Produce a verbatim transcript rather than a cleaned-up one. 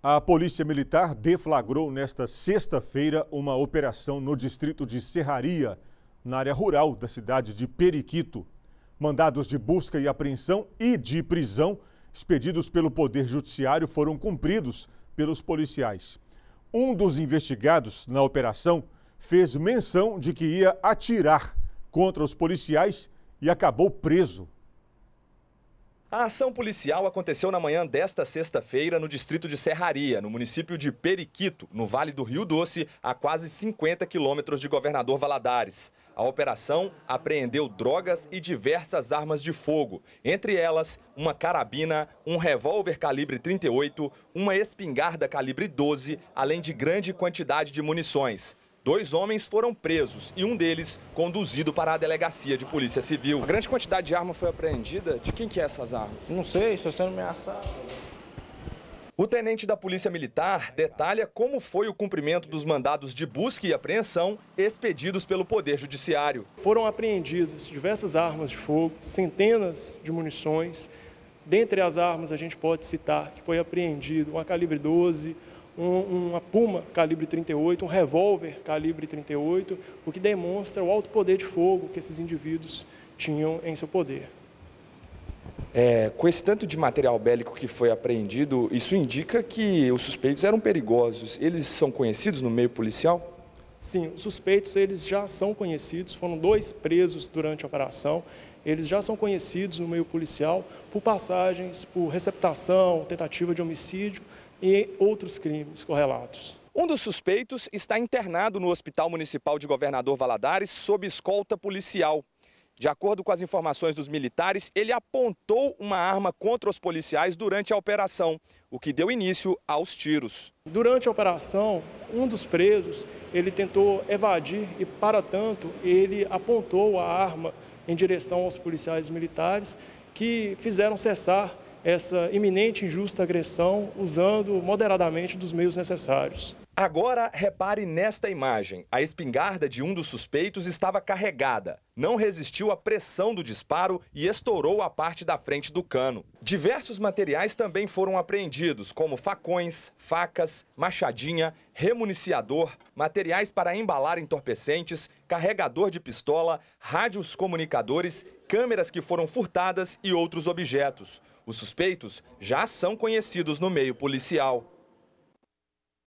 A Polícia Militar deflagrou nesta sexta-feira uma operação no distrito de Serraria, na área rural da cidade de Periquito. Mandados de busca e apreensão e de prisão expedidos pelo Poder Judiciário foram cumpridos pelos policiais. Um dos investigados na operação fez menção de que ia atirar contra os policiais e acabou preso. A ação policial aconteceu na manhã desta sexta-feira no distrito de Serraria, no município de Periquito, no Vale do Rio Doce, a quase cinquenta quilômetros de Governador Valadares. A operação apreendeu drogas e diversas armas de fogo, entre elas uma carabina, um revólver calibre trinta e oito, uma espingarda calibre doze, além de grande quantidade de munições. Dois homens foram presos e um deles conduzido para a delegacia de polícia civil. A grande quantidade de arma foi apreendida. De quem que é essas armas? Não sei, estou sendo ameaçado. O tenente da Polícia Militar detalha como foi o cumprimento dos mandados de busca e apreensão expedidos pelo Poder Judiciário. Foram apreendidas diversas armas de fogo, centenas de munições. Dentre as armas a gente pode citar que foi apreendido uma calibre doze, Um, uma Puma calibre trinta e oito, um revólver calibre trinta e oito, o que demonstra o alto poder de fogo que esses indivíduos tinham em seu poder. É, com esse tanto de material bélico que foi apreendido, isso indica que os suspeitos eram perigosos. Eles são conhecidos no meio policial? Sim, os suspeitos eles já são conhecidos, foram dois presos durante a operação. Eles já são conhecidos no meio policial por passagens, por receptação, tentativa de homicídio e outros crimes correlatos. Um dos suspeitos está internado no Hospital Municipal de Governador Valadares sob escolta policial. De acordo com as informações dos militares, ele apontou uma arma contra os policiais durante a operação, o que deu início aos tiros. Durante a operação, um dos presos ele tentou evadir e, para tanto, ele apontou a arma em direção aos policiais militares que fizeram cessar essa iminente e injusta agressão usando moderadamente dos meios necessários. Agora, repare nesta imagem. A espingarda de um dos suspeitos estava carregada. Não resistiu à pressão do disparo e estourou a parte da frente do cano. Diversos materiais também foram apreendidos, como facões, facas, machadinha, remuniciador, materiais para embalar entorpecentes, carregador de pistola, rádios comunicadores, câmeras que foram furtadas e outros objetos. Os suspeitos já são conhecidos no meio policial.